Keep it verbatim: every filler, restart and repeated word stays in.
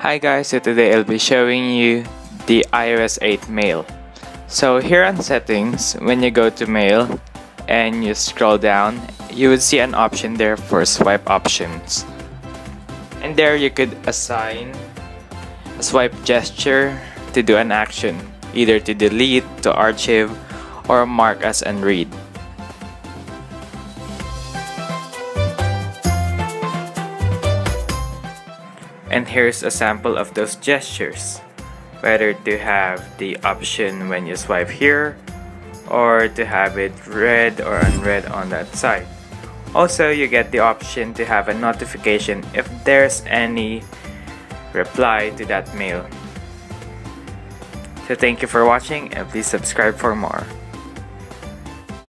Hi guys, so today I'll be showing you the i O S eight mail. So here on settings, when you go to mail and you scroll down, you would see an option there for swipe options. And there you could assign a swipe gesture to do an action, either to delete, to archive, or mark as unread. And here's a sample of those gestures, whether to have the option when you swipe here or to have it read or unread on that side. Also, you get the option to have a notification if there's any reply to that mail. So thank you for watching and please subscribe for more.